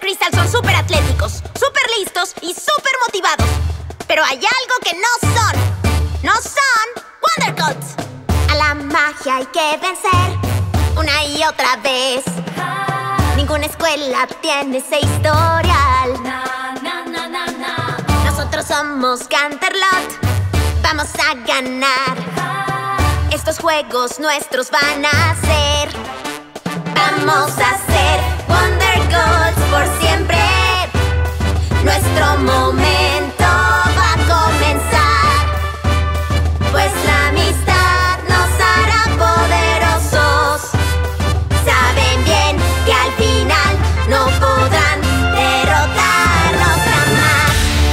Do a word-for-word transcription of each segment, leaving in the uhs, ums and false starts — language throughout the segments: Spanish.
cristal son súper atléticos, súper listos y súper motivados. Pero hay algo que no son. No son Wondergods. A la magia hay que vencer una y otra vez. Ninguna escuela tiene ese historial. Nosotros somos Canterlot. Vamos a ganar. Estos juegos nuestros van a ser. Vamos a ser Wondergods por siempre. Nuestro momento va a comenzar, pues la amistad nos hará poderosos. Saben bien que al final no podrán derrotarnos jamás.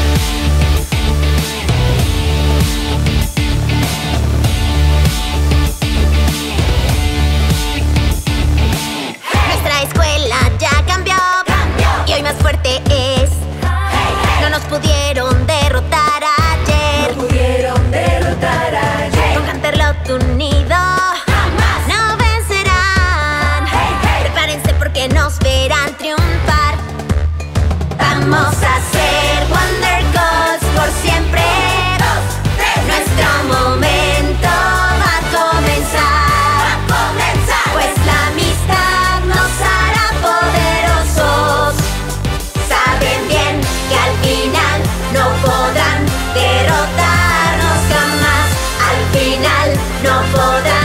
Nuestra escuela ya cambió, cambió. Y hoy más fuerte es. No nos pudieron derrotar ayer. No pudieron derrotar ayer. Con Canterlot unido jamás no vencerán. Hey, hey. Prepárense porque nos verán triunfar. Vamos a ser Wondergods por siempre. Nuestro momento va a comenzar, va a comenzar. Pues la amistad nos hará poderosos. Saben bien que al final no podrán derrotarnos jamás. Al final no podrán